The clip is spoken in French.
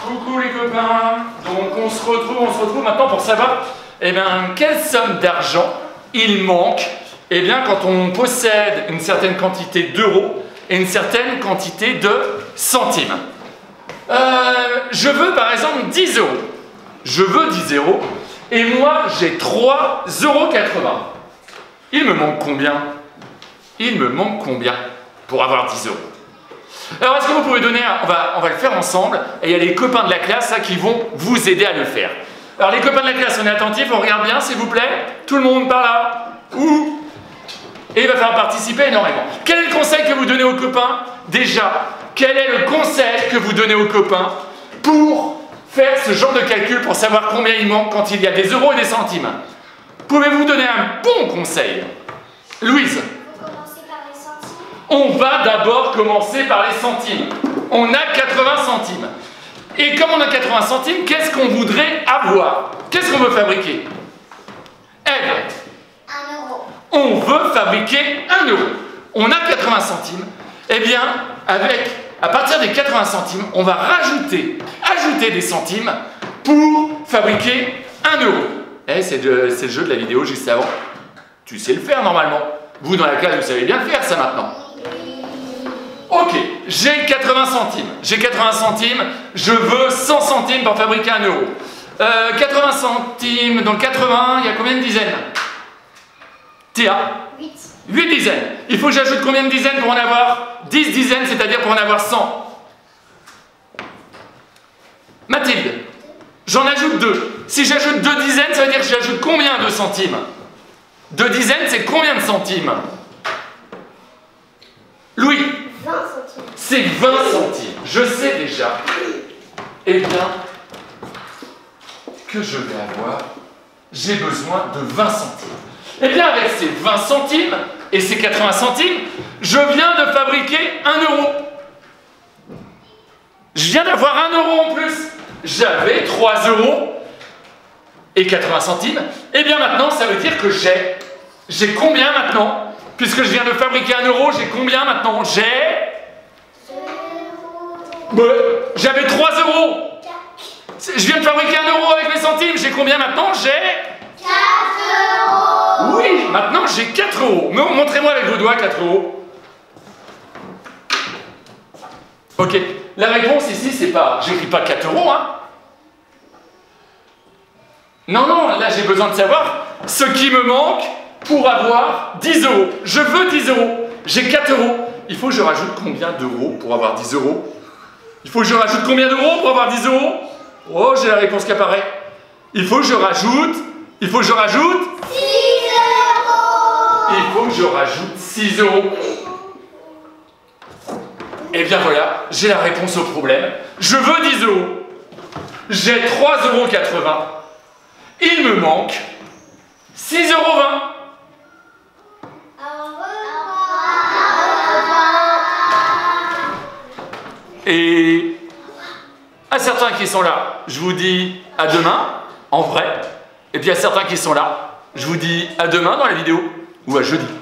Coucou les copains. Donc on se retrouve maintenant pour savoir quelle somme d'argent il manque quand on possède une certaine quantité d'euros et une certaine quantité de centimes. Je veux par exemple 10 euros. Je veux 10 euros et moi j'ai 3,80 euros. Il me manque combien? Il me manque combien pour avoir 10 euros? Alors est-ce que vous pouvez donner, on va le faire ensemble, et il y a les copains de la classe qui vont vous aider à le faire. Alors les copains de la classe, on est attentifs, on regarde bien s'il vous plaît. Tout le monde par là. Ouh. Et il va falloir participer énormément. Quel est le conseil que vous donnez aux copains? Déjà, quel est le conseil que vous donnez aux copains pour faire ce genre de calcul, pour savoir combien il manque quand il y a des euros et des centimes? Pouvez-vous donner un bon conseil? Louise? On va d'abord commencer par les centimes. On a 80 centimes. Et comme on a 80 centimes, qu'est-ce qu'on voudrait avoir? Qu'est-ce qu'on veut fabriquer? Ève? 1 euro. On veut fabriquer 1 euro. On a 80 centimes. À partir des 80 centimes, on va ajouter des centimes pour fabriquer 1 euro. C'est le jeu de la vidéo juste avant. Tu sais le faire normalement. Vous dans la classe, vous savez bien le faire ça maintenant. Ok, j'ai 80 centimes. J'ai 80 centimes, je veux 100 centimes pour fabriquer 1 euro. 80 centimes, donc 80, il y a combien de dizaines? Théa? 8. 8 dizaines. Il faut que j'ajoute combien de dizaines pour en avoir 10 dizaines, c'est-à-dire pour en avoir 100? Mathilde? J'en ajoute 2. Si j'ajoute 2 dizaines, ça veut dire que j'ajoute combien de centimes? 2 dizaines, c'est combien de centimes? Louis? 20 centimes. C'est 20 centimes. Je sais déjà. Que je vais avoir, j'ai besoin de 20 centimes. Avec ces 20 centimes et ces 80 centimes, je viens de fabriquer 1 euro. Je viens d'avoir 1 euro en plus. J'avais 3 euros et 80 centimes. Maintenant, ça veut dire que j'ai combien maintenant? Puisque je viens de fabriquer 1 euro, j'ai combien maintenant? J'avais 3 euros. Je viens de fabriquer 1 euro avec les centimes. J'ai combien maintenant? 4 euros. Oui, maintenant j'ai 4 euros. Montrez-moi avec vos doigts 4 euros. Ok, la réponse ici, c'est pas... J'écris pas 4 euros, hein. Non, là j'ai besoin de savoir ce qui me manque pour avoir 10 euros. Je veux 10 euros. J'ai 4 euros. Il faut que je rajoute combien d'euros pour avoir 10 euros? Il faut que je rajoute combien d'euros pour avoir 10 euros? Oh, j'ai la réponse qui apparaît. Il faut que je rajoute 6 euros. Il faut que je rajoute 6 euros. Voilà, j'ai la réponse au problème. Je veux 10 euros. J'ai 3,80 euros. Il me manque 6,20 euros. Et à certains qui sont là, je vous dis à demain, en vrai. Et puis à certains qui sont là, je vous dis à demain dans la vidéo, ou à jeudi.